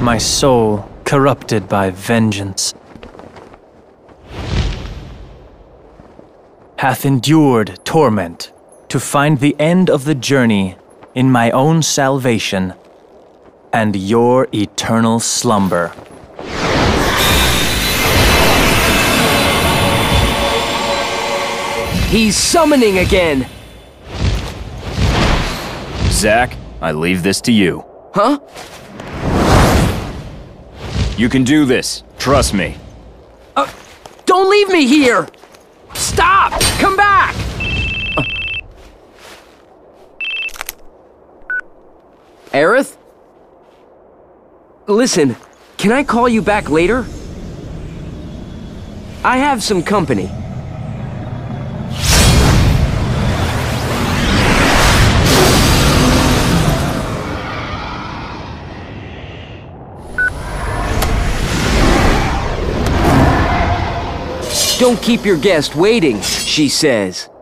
my soul corrupted by vengeance, hath endured torment to find the end of the journey in my own salvation and your eternal slumber. He's summoning again! Zack, I leave this to you. Huh? You can do this. Trust me. Don't leave me here! Stop! Come back! Aerith? Listen, can I call you back later? I have some company. Don't keep your guest waiting, she says.